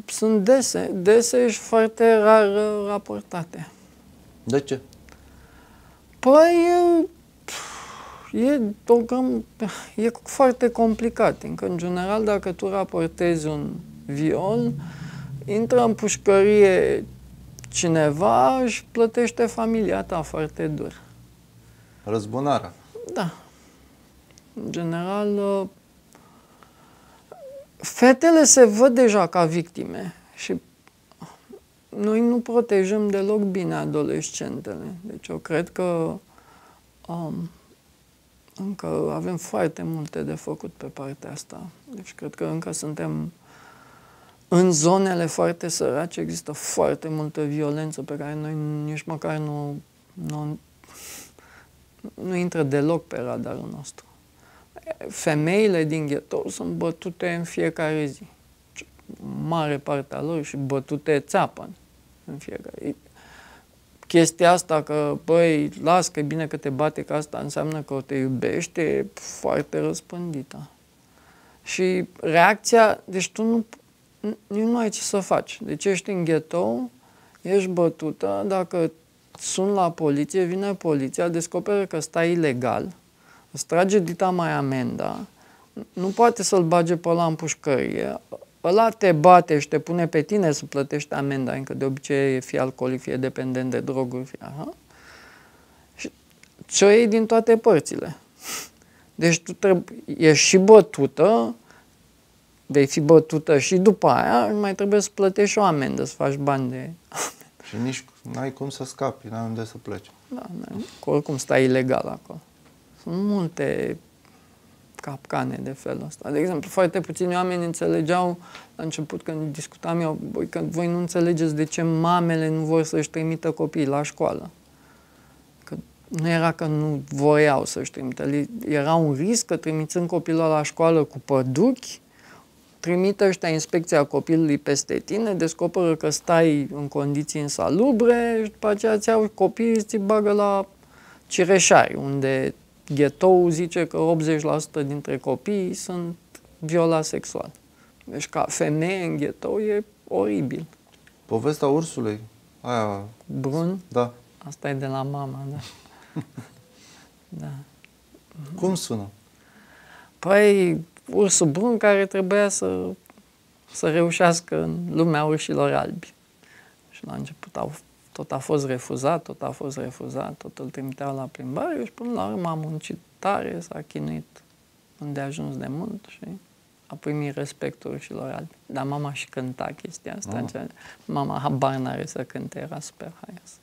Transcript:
Sunt dese și foarte rar raportate. De ce? Păi, e foarte complicat, încă în general dacă tu raportezi un viol, intră în pușcărie cineva și plătește familia ta foarte dur. Răzbunarea. Da. În general, fetele se văd deja ca victime și noi nu protejăm deloc bine adolescentele. Deci eu cred că încă avem foarte multe de făcut pe partea asta. Deci cred că încă suntem în zonele foarte sărace, există foarte multă violență pe care noi nici măcar nu intră deloc pe radarul nostru. Femeile din ghetou sunt bătute în fiecare zi. Mare parte a lor și bătute țeapăn în fiecare. Chestia asta că, băi, las că e bine că te bate, că asta înseamnă că o te iubește, e foarte răspândită. Și reacția, deci tu nu ai ce să faci. Deci ești în ghetou, ești bătută, dacă suni la poliție, vine poliția, descoperă că stai ilegal, îți trage dita mai amenda, nu poate să-l bage pe ăla în pușcărie, ăla te bate și te pune pe tine să plătești amenda, încă de obicei fie alcoolic, fie dependent de droguri, fie aha. Și ți-o iei din toate părțile. Deci tu ești și bătută, vei fi bătută și după aia mai trebuie să plătești și o amendă, să faci bani de amendă. Și nici n-ai cum să scapi, n-ai unde să pleci. Da, oricum stai ilegal acolo. Sunt multe capcane de felul ăsta. De exemplu, foarte puțini oameni înțelegeau la început când discutam eu, că voi nu înțelegeți de ce mamele nu vor să-și trimită copiii la școală. Că nu era că nu voiau să-și trimită, era un risc că trimițând copilul la școală cu păduchi, trimite ăștia inspecția copilului peste tine, descoperă că stai în condiții insalubre și după aceea ți iau copiii și ți bagă la Cireșari, unde ghetou zice că 80% dintre copii sunt violați sexual. Deci ca femeie în ghetou e oribil. Povestea ursului, aia... Brun? Da. Asta e de la mama, da. Da. Cum sună? Păi, ursul brun care trebuia să reușească în lumea urșilor albi. Și la început tot a fost refuzat, tot îl trimiteau la plimbare și până la urmă a muncit tare, s-a chinuit îndeajuns de mult și a primit respectul urșilor albi. Dar mama și cânta chestia asta. Mama habar n-are să cânte, era super haios.